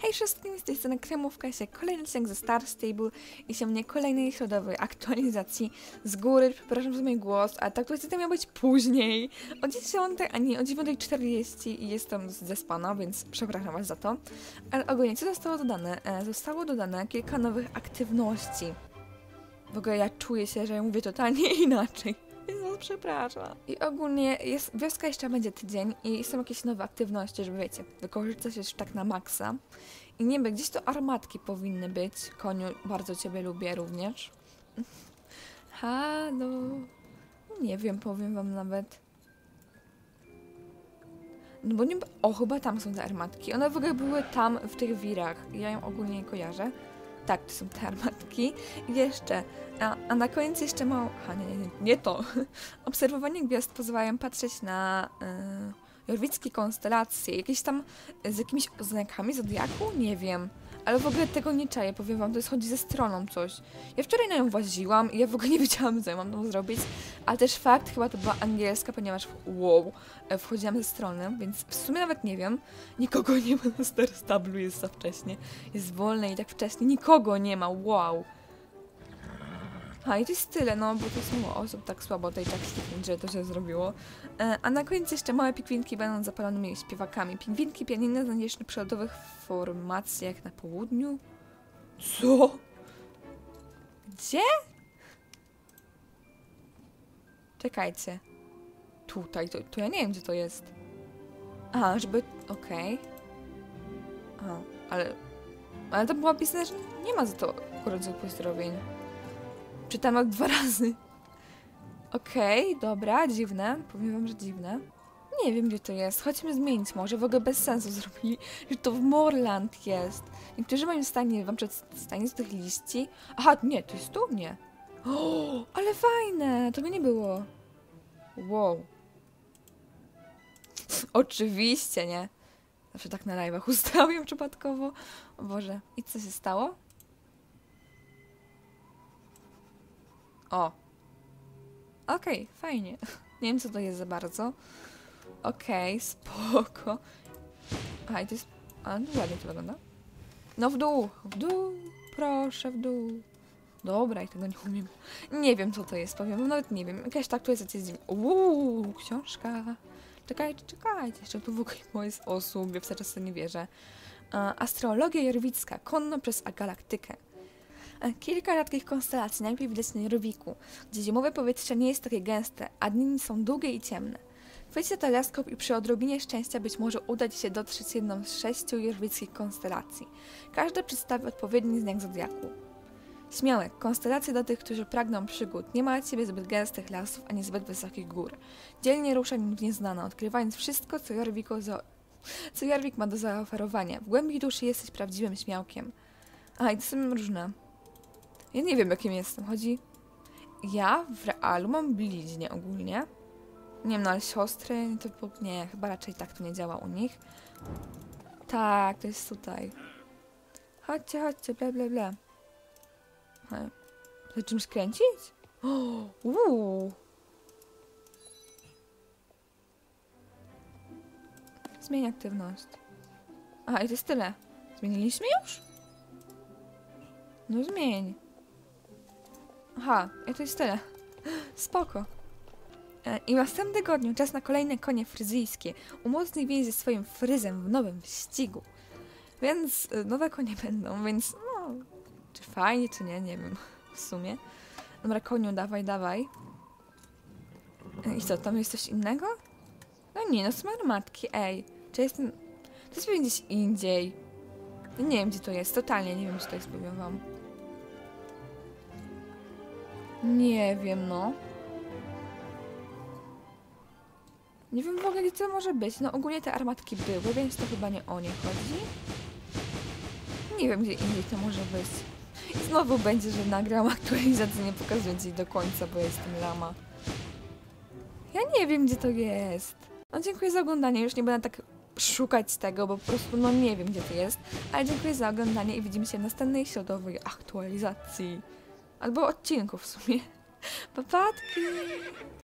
Hej wszystkim, z tej strony Kremówka, jest kolejny odcinek ze Star Stable i się mnie kolejnej środowej aktualizacji z góry. Przepraszam za mój głos, ale ta aktualizacja miała być później, o 10, a nie o 9:40 i jestem zespana, więc przepraszam was za to. Ale ogólnie, co zostało dodane? Zostało dodane kilka nowych aktywności. W ogóle ja czuję się, że mówię totalnie inaczej. No, przepraszam. I ogólnie wioska jeszcze będzie tydzień i są jakieś nowe aktywności, żeby wiecie, wykorzystać już tak na maksa. I nie wiem, gdzieś to armatki powinny być. Koniu, bardzo ciebie lubię również. Halo. Nie wiem, powiem wam nawet. No bo nie... O, chyba tam są te armatki. One w ogóle były tam, w tych wirach. Ja ją ogólnie nie kojarzę. Tak, to są te armatki. I jeszcze, a na koniec jeszcze mało... nie to. Obserwowanie gwiazd pozwalają patrzeć na jorwickie konstelacje. Jakieś tam z jakimiś oznakami zodiaku? Nie wiem. Ale w ogóle tego nie czaję, powiem wam, to jest chodzi ze stroną coś. Ja wczoraj na nią właziłam i ja w ogóle nie wiedziałam, co ja mam tam zrobić. Ale też fakt, chyba to była angielska, ponieważ wchodziłam ze strony, więc w sumie nawet nie wiem. Nikogo nie ma na Star Stable, jest za wcześnie. Jest wolne i tak wcześnie, nikogo nie ma, wow. A i to jest tyle, no bo to jest mało osób tak słabo tej tak że to się zrobiło. A na koniec jeszcze małe pingwinki będą zapalonymi śpiewakami. Pingwinki pianiny znajdziesz na przelotowych formacjach na południu. Co? Gdzie? Czekajcie. Tutaj, to ja nie wiem, gdzie to jest. Aha, żeby... Okej. Aha, ale to było napisane, że nie ma za to rodzaju pozdrowień. Czytam 2 razy. Okej, dobra, dziwne. Powiem wam, że dziwne. Nie wiem, gdzie to jest. Chodźmy zmienić może. W ogóle bez sensu zrobili, że to w Morland jest. Niektórzy moim stanie wam przedstawienie z tych liści. Aha, nie, to jest tu? Nie. O, ale fajne! Tego nie było. Wow. Oczywiście, nie? Zawsze tak na live'ach ustawiam przypadkowo. O Boże. I co się stało? O. Okej, fajnie. Nie wiem, co to jest za bardzo. Okej, spoko. Aha, i to jest... A, no ładnie to wygląda. No w dół, proszę, w dół. Dobra, i tego nie umiem. Nie wiem, co to jest, powiem, nawet nie wiem. Jakaś tak tu jest, książka. Czekajcie, jeszcze tu w ogóle jest osób, ja w cały czas nie wierzę. Astrologia jorwicka, konno przez galaktykę. Kilka rzadkich konstelacji najlepiej widać na Jorwiku, gdzie zimowe powietrze nie jest takie gęste, a dni są długie i ciemne. Chwyćcie teleskop i przy odrobinie szczęścia być może uda ci się dotrzeć jedną z 6 jorwickich konstelacji. Każda przedstawi odpowiedni znak zodiaku. Śmiałek, konstelacje dla tych, którzy pragną przygód. Nie ma dla ciebie zbyt gęstych lasów, ani zbyt wysokich gór. Dzielnie ruszaj w nieznane, odkrywając wszystko, co Jorwik ma do zaoferowania. W głębi duszy jesteś prawdziwym śmiałkiem. A, i to są różne. Ja nie wiem, jakim jestem. Chodzi... Ja w realu mam bliźnie ogólnie. Nie wiem, no ale siostry, to nie, chyba raczej tak to nie działa u nich. Tak, to jest tutaj. Chodźcie, bla bla bla. Chcę czymś kręcić? Zmień aktywność. Aha, i to jest tyle. Zmieniliśmy już? No zmień. Aha, i to jest tyle. Spoko. I w następnym tygodniu czas na kolejne konie fryzyjskie. Umocnij więź ze swoim fryzem w nowym wyścigu. Więc nowe konie będą, więc no... Czy fajnie, czy nie, nie wiem. W sumie. Dobra, koniu, dawaj. I co, tam jest coś innego? No nie, no są armatki, ej. Czy jestem... To jest pewnie gdzieś indziej. Nie wiem, gdzie to jest. Totalnie nie wiem, gdzie to jest, powiem wam. Nie wiem, no. Nie wiem w ogóle, gdzie to może być. No ogólnie te armatki były, więc to chyba nie o nie chodzi. Nie wiem, gdzie indziej to może być. I znowu będzie, że nagram aktualizację, nie pokazując jej do końca, bo jestem lama. Ja nie wiem, gdzie to jest. No dziękuję za oglądanie. Już nie będę tak szukać tego, bo po prostu no nie wiem, gdzie to jest. Ale dziękuję za oglądanie i widzimy się w następnej środowej aktualizacji. Albo odcinku w sumie. Papatki!